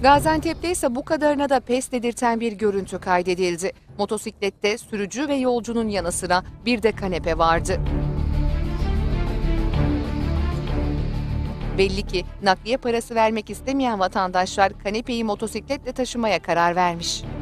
Gaziantep'te ise bu kadarına da pes dedirten bir görüntü kaydedildi. Motosiklette sürücü ve yolcunun yanı sıra bir de kanepe vardı. Belli ki nakliye parası vermek istemeyen vatandaşlar kanepeyi motosikletle taşımaya karar vermiş.